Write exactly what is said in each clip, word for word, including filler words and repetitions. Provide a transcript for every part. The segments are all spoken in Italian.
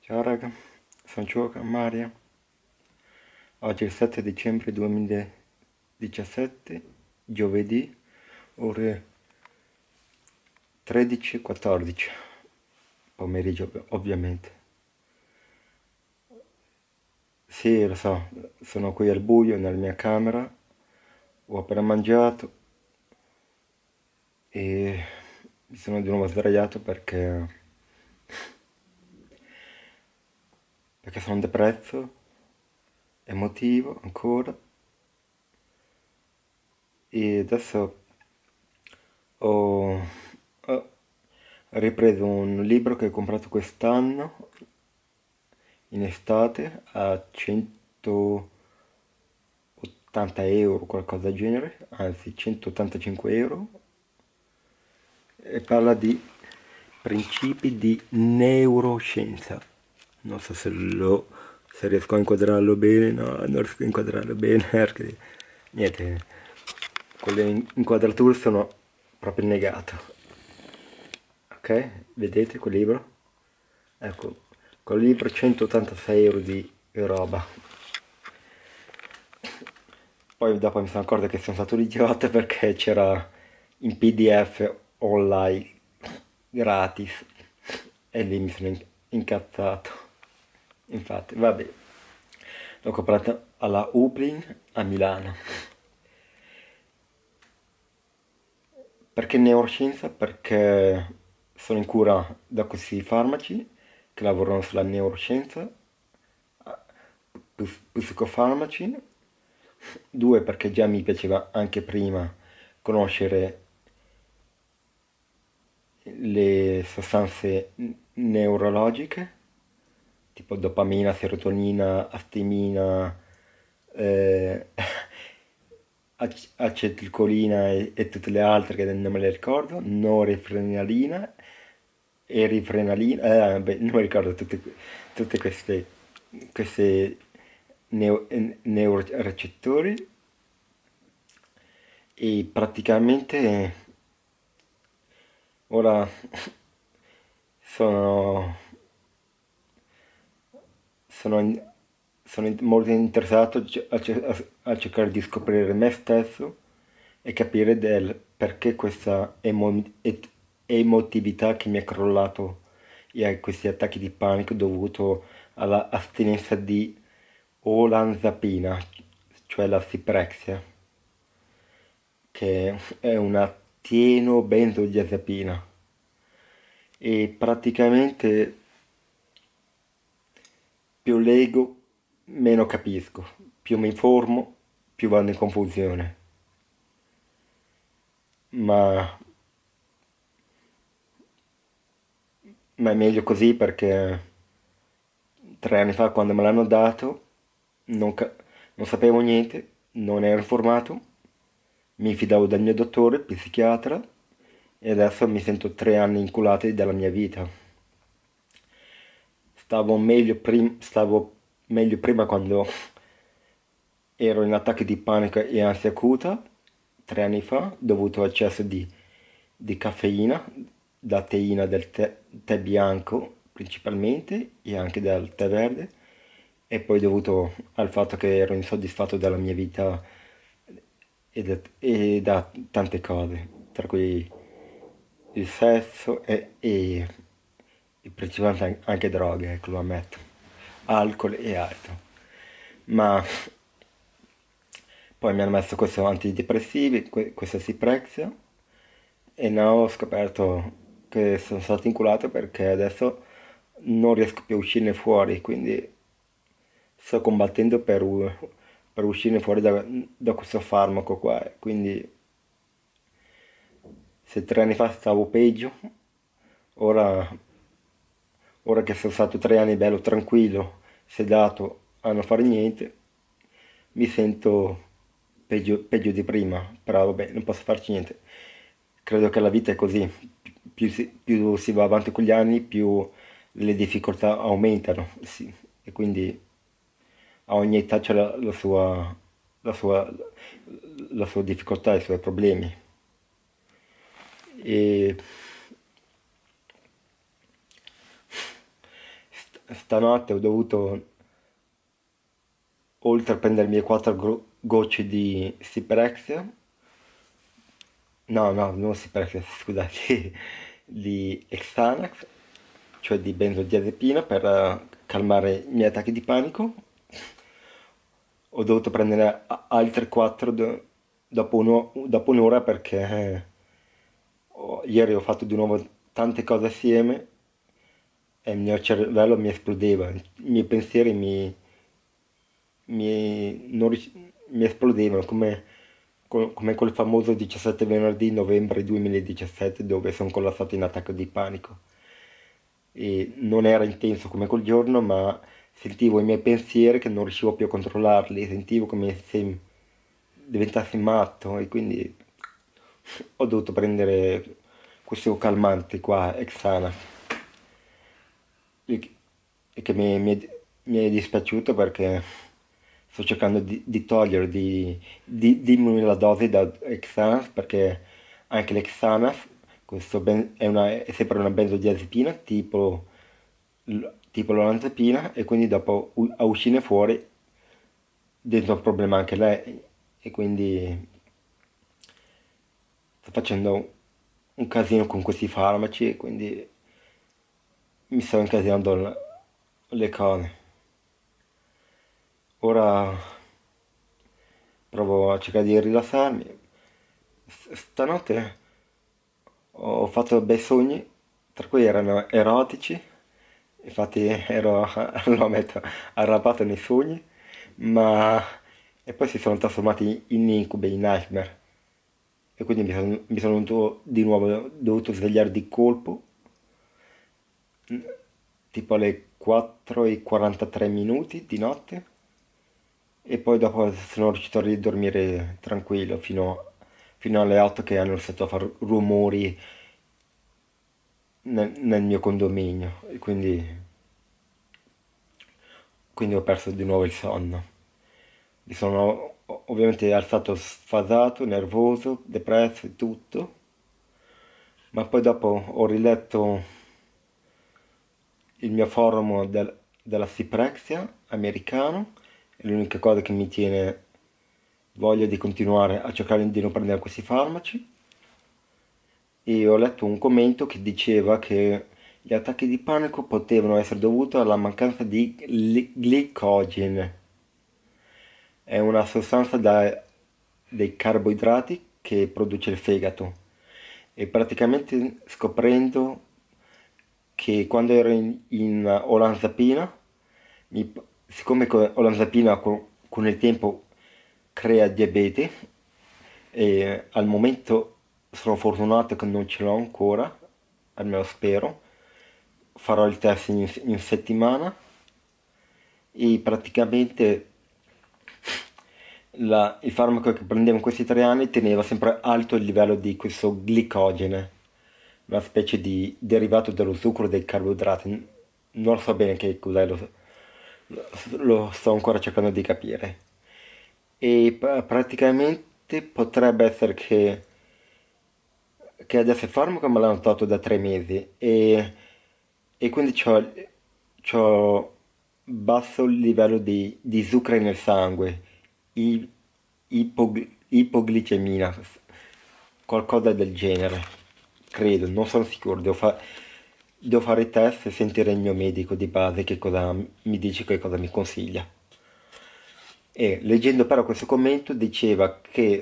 Ciao raga, sono Gioca Maria. Oggi è il sette dicembre duemiladiciassette, giovedì, ore tredici e quattordici, pomeriggio ov- ovviamente. Sì, lo so, sono qui al buio nella mia camera, ho appena mangiato e mi sono di nuovo sdraiato perché, perché sono depresso, emotivo ancora e adesso ho, ho ripreso un libro che ho comprato quest'anno in estate a centottanta euro, qualcosa del genere, anzi centottantacinque euro, e parla di principi di neuroscienza. Non so se lo se riesco a inquadrarlo bene, no, non riesco a inquadrarlo bene perché niente, con le in- inquadrature sono proprio negato. Ok? Vedete quel libro? Ecco, quel libro centottantasei euro di roba. Poi dopo mi sono accorto che sono stato un idiota perché c'era in P D F online gratis e lì mi sono in- incazzato. Infatti, vabbè, l'ho comprato alla Uplin a Milano. Perché neuroscienza? Perché sono in cura da questi farmaci che lavorano sulla neuroscienza, psi- psicofarmaci. Due, perché già mi piaceva anche prima conoscere le sostanze n- neurologiche, tipo dopamina, serotonina, astimina, eh, ac- acetilcolina e, e tutte le altre che non me le ricordo, norepinefrina, erifrenalina, eh, beh, non mi ricordo tutte, tutte queste, queste neo- neurorecettori e praticamente ora sono sono, in- sono in- molto interessato a, ce- a- a cercare di scoprire me stesso e capire del perché questa emo- et- emotività che mi è crollato e a questi attacchi di panico dovuto alla astinenza di olanzapina, cioè la ciprexia, che è una tienobenzodiazepina. E praticamente più leggo, meno capisco, più mi informo, più vado in confusione. Ma, ma è meglio così perché tre anni fa quando me l'hanno dato non, ca- non sapevo niente, non ero informato, mi fidavo del mio dottore, psichiatra, e adesso mi sento tre anni inculati della mia vita. Stavo meglio, prim- stavo meglio prima quando ero in attacchi di panico e ansia acuta, tre anni fa, dovuto a eccesso di, di caffeina, da teina del tè, tè bianco principalmente e anche del tè verde, e poi dovuto al fatto che ero insoddisfatto della mia vita e da, e da tante cose, tra cui il sesso e, e, e principalmente anche droghe, ecco, lo ammetto, alcol e altro. Ma poi mi hanno messo questo antidepressivi, que- questa Ciprexia, e ne ho scoperto che sono stato inculato perché adesso non riesco più a uscirne fuori, quindi sto combattendo per, u- per uscirne fuori da, da questo farmaco qua. Quindi se tre anni fa stavo peggio, ora, ora che sono stato tre anni bello tranquillo, sedato a non fare niente, mi sento peggio, peggio di prima, però vabbè, non posso farci niente. Credo che la vita è così, più si, più si va avanti con gli anni, più le difficoltà aumentano, sì. E quindi a ogni età c'è la, la sua, la sua, la sua difficoltà, i suoi problemi. E stanotte ho dovuto, oltre a prendermi quattro gro- gocce di Ciprexia, no, no, non Ciprexia, scusate, di Xanax, cioè di benzodiazepina per eh, calmare i miei attacchi di panico. Ho dovuto prendere a- altre quattro dopo, uno- dopo un'ora perché eh, ho- ieri ho fatto di nuovo tante cose assieme e il mio cervello mi esplodeva, i miei pensieri mi, mi, non rius- mi esplodevano come, co- come quel famoso diciassette venerdì novembre duemiladiciassette dove sono collassato in attacco di panico. E non era intenso come quel giorno, ma sentivo i miei pensieri che non riuscivo più a controllarli, sentivo come se diventassi matto e quindi ho dovuto prendere questo calmante qua, Xana, e e che mi, mi è, mi è dispiaciuto perché sto cercando di, di togliere, di, di diminuire la dose da Xanax perché anche l'Xanax questo ben- è, una- è sempre una benzodiazepina tipo, l- tipo l'olanzapina e quindi dopo u- a uscire fuori diventa un problema anche lei e quindi sto facendo un casino con questi farmaci e quindi mi sto incasinando l- le cose. Ora provo a cercare di rilassarmi. S- Stanotte ho fatto bei sogni, tra cui erano erotici, infatti ero, lo ammetto, arrabbiato nei sogni, ma e poi si sono trasformati in incubi, in nightmare. E quindi mi sono, mi sono dovuto- di nuovo dovuto svegliare di colpo, tipo alle quattro e quarantatré minuti di notte, e poi dopo sono riuscito a ridormire tranquillo fino, fino alle otto che hanno iniziato a fare rumori nel, nel mio condominio, e quindi, quindi ho perso di nuovo il sonno. Mi sono o- ovviamente alzato sfasato, nervoso, depresso e tutto, ma poi dopo ho riletto il mio forum del- della Ciprexia americano, è l'unica cosa che mi tiene voglia di continuare a cercare di non prendere questi farmaci. E ho letto un commento che diceva che gli attacchi di panico potevano essere dovuti alla mancanza di gli- glicogene. È una sostanza da- dei carboidrati che produce il fegato. E praticamente scoprendo che quando ero in, in olanzapina, mi- siccome co- olanzapina co- con il tempo crea diabete, e al momento sono fortunato che non ce l'ho ancora, almeno spero, farò il test in, in settimana e praticamente la- il farmaco che prendevo in questi tre anni teneva sempre alto il livello di questo glicogene, una specie di derivato dello zucchero dei carboidrati. Non so bene che cos'è, lo, lo- lo sto ancora cercando di capire. E pra- praticamente potrebbe essere che, che adesso il farmaco me l'hanno tolto da tre mesi e, e quindi c'ho, c'ho basso livello di, di zucchero nel sangue, i- ipog- ipoglicemia, qualcosa del genere, credo, non sono sicuro, devo, fa- devo fare i test e sentire il mio medico di base che cosa mi dice, che cosa mi consiglia. E leggendo però questo commento diceva che,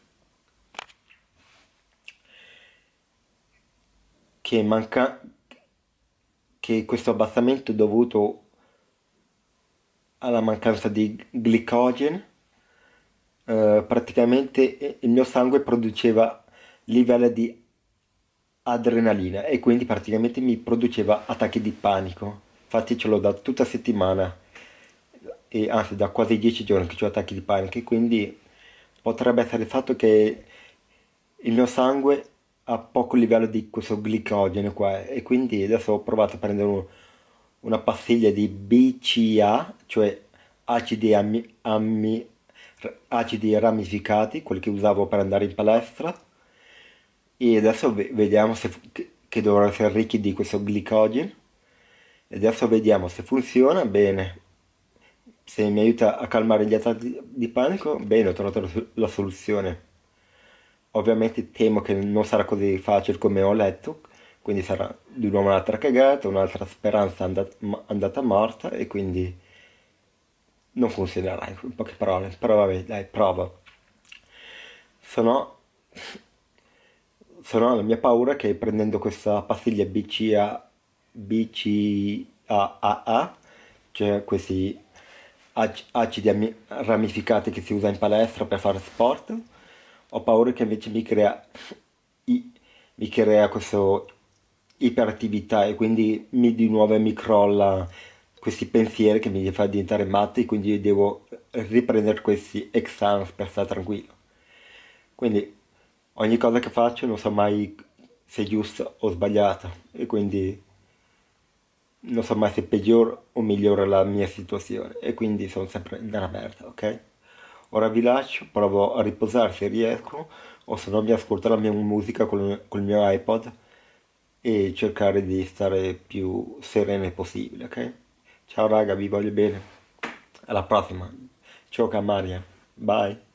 che, manca, che questo abbassamento è dovuto alla mancanza di glicogene, eh, praticamente eh, il mio sangue produceva livelli di adrenalina e quindi praticamente mi produceva attacchi di panico. Infatti ce l'ho da tutta settimana e anzi da quasi dieci giorni che ho attacchi di panico e quindi potrebbe essere il fatto che il mio sangue ha poco livello di questo glicogeno qua e quindi adesso ho provato a prendere un- una pastiglia di B C A, cioè acidi, ammi- ammi- acidi ramificati, quelli che usavo per andare in palestra e adesso ve- vediamo se, che, che dovranno essere ricchi di questo glicogeno E adesso vediamo se funziona, bene. Se mi aiuta a calmare gli attacchi di panico, bene, ho trovato la la soluzione. Ovviamente temo che non sarà così facile come ho letto, quindi sarà di nuovo un'altra cagata, un'altra speranza andat- ma- andata morta e quindi non funzionerà in poche parole. Però vabbè, dai, prova. Se no, se no la mia paura è che prendendo questa pastiglia B C A, B C A A A, cioè questi ac- acidi ami- ramificati che si usa in palestra per fare sport, ho paura che invece mi crea, i- mi crea questo iperattività e quindi mi di nuovo mi crolla questi pensieri che mi fa diventare matto e quindi devo riprendere questi exams per stare tranquillo. Quindi ogni cosa che faccio non so mai se è giusta o sbagliata e quindi non so mai se peggiora o migliora la mia situazione e quindi sono sempre nella merda, ok? Ora vi lascio, provo a riposare se riesco o se no mi ascolto la mia musica col, col mio iPod e cercare di stare più serene possibile, ok? Ciao raga, vi voglio bene. Alla prossima. Ciao Camaria. Bye.